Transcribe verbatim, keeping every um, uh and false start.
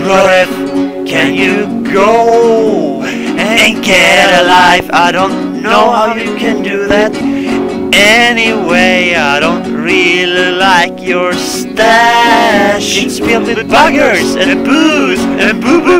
Ref, can you go and get a life? I don't know how you can do that. Anyway, I don't really like your stash. It's filled with buggers and booze and boo-boo.